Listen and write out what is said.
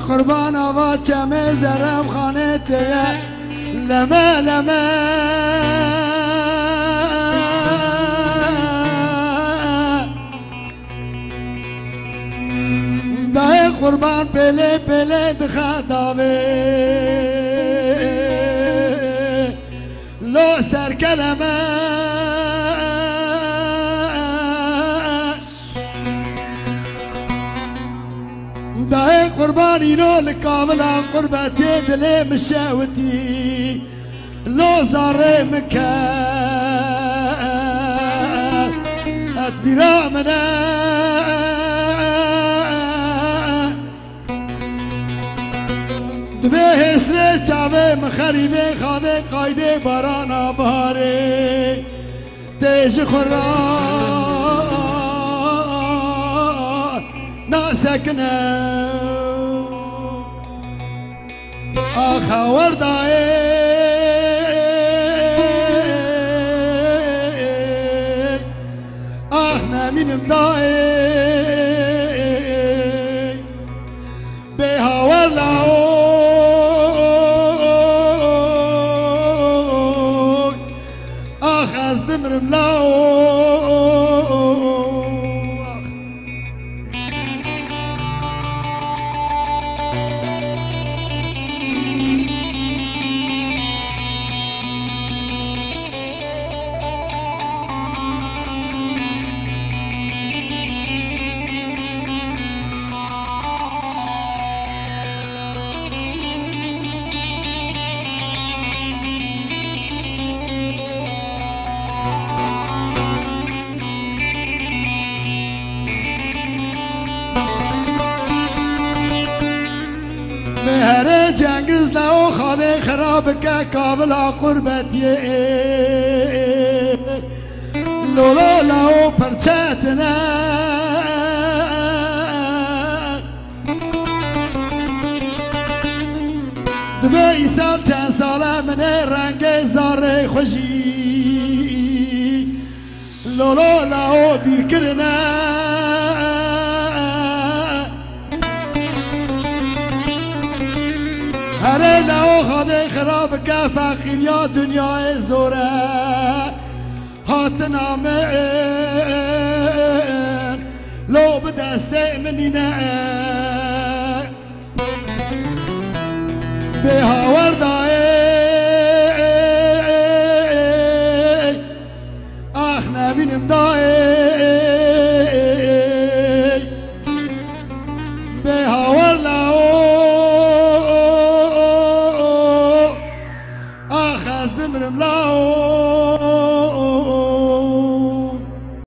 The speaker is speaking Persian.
قربان آوا چمه زرم خانه تیه لما لما دای قربان پله پله دخا داوه لو سر کلمه دای قربانی لو لکاملا قربتی دلی مشاوتی لو زاره مکان ادبیرا منا دبه حسره چاوه مخریبه خاده قایده باران آباره تیش خوران ناسکنه آخا وردائه آخ نمینم دائه به هاور لاو آخ از بمرم لاو مهر جنگز لو خاده خراب که کابلا قربتیه لولا لو پرچتنه دبه ای سال چند ساله منه رنگ زاره خوشی لولا لو بیر کرنه هره لو خاده خراب که فقیر یا دنیای زوره هات نامه لو به دست منی نه به هوا